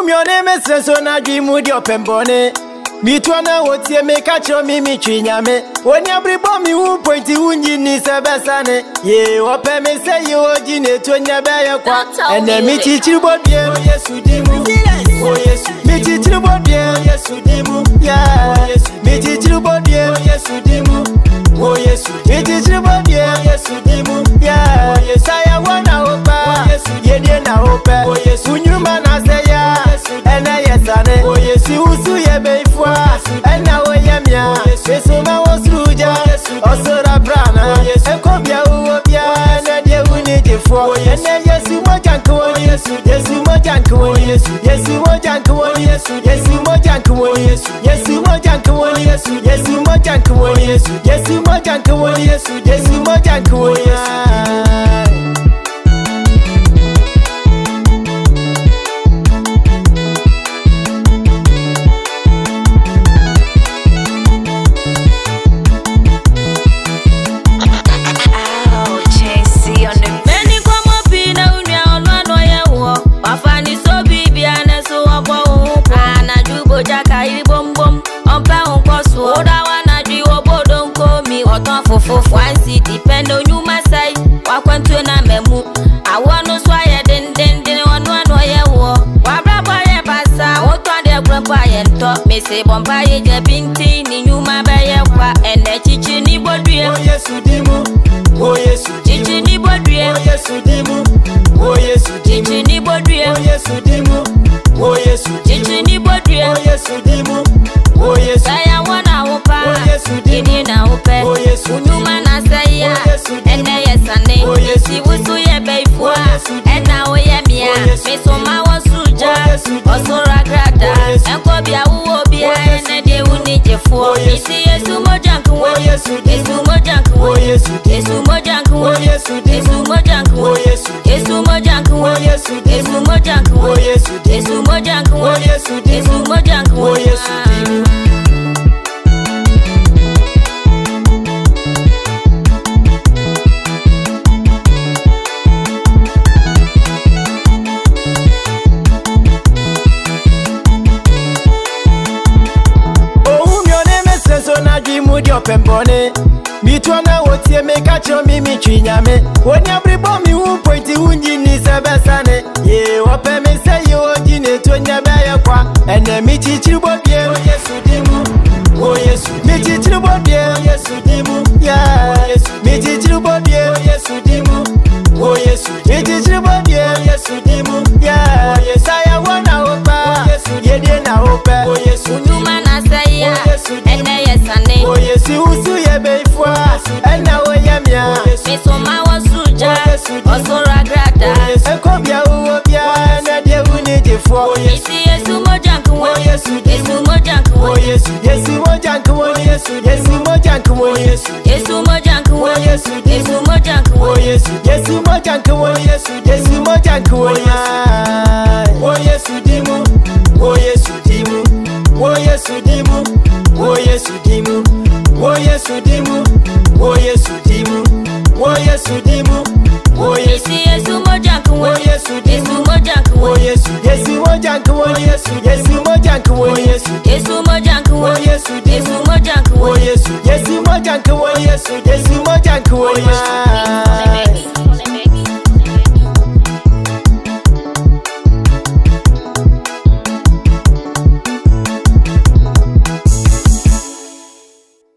your name is Sona Gimu your pembone. Me to na what ye make a show me chinyame. When you bring me who point to Unjini Sabasane. Ye, open me say you are Gine to Nabaya Qua. And then me teach you about you, yes, you dimu. Oh, yes, me teach you about you, yes, you dimu. Yeah, me teach you about you, yes, you dimu. Oh, yes, me teach you about you, yes, you dimu. Yeah, yes, I want to Obaa. Yes, you didn't Obaa. Oh, yes, you man, I say, and I yes, oh, yes, you see a baby. And now I am ya. Yes, I was Ruja. Also, the Brana. And Kobia, and you need it for. And then yes, you want to go. Yes, you want to go. Yes, you want to go. Yes, you want to go. Yes, you want to go. Yes, you want to go. Yes, you want to go. Yes, you want to go. One city depend on you, my side. Walk on to na memu. I want to swire den one way war. Wabra boy passa, what on their grandpa and talk me say Bombay Jabinti, you my bayer, and the chichini body. Oh, yes, you dimu. Oh, yes, you chichini body. Oh, yes, you dimu. Oh, yes, you chichini body. Oh, yes, you dimu. Oh, yes, you chichini body. Oh, yes, you dimu. Oh, yes, I want our Obaa. Oh, yes, you dimu. Oh, yes, you and yes, and yes, he was so yeah, baby, and now I am here. Miss Oma was Suja, also Ragrada, and Kobia will be and they will need you for. You see, yes, Mogya, yes, Mogya, yes, Mogya, yes, Mogya, yes, Mogya, yes, Mogya, yes, Mogya, yes, your pembone. Me to na what ye make a show me chinyame. When you bring me who point to Unjini Sabasane. Ye, open me say you are Gine to Nabaya Qua. And then me teach you about you, yes, you dimu. Oh, yes, me teach you about you, yes, you dimu. Yeah, me teach you about you, yes, you dimu. Oh, yes, me teach you about you, yes, you dimu. Yeah, yes, I want to Obaa. Yes, you didn't Obaa. Oh, yes, you man, I say, and yes, and oh, yes, you see a baby for us, and now I am ya. Miss Oma was Suja, also Ragrada, and Kobia, and you need it for. Yes, you Mogya, yes, you Mogya, yes, you want to go. Yes, you want to go. yes, you Mogya, yes, you Mogya, yes, you want to go. Yes, you want to go. Oh, yes, you dimu. Oh, yes, you dimu. Oh, yes, you dimu. Oh, yes, you dimu. Oh, yes, you dimu. Oh, yes, you dimu. Oh, yes, you dimu. Oh, yes, you Mogya, oh, yes, you dimu. Oh, yes, you want to go. Yes, you want to go. yes, you Mogya, Oh, yes, you yes, you Mogya, Oh, yes, you want to go. Yes, you want to go.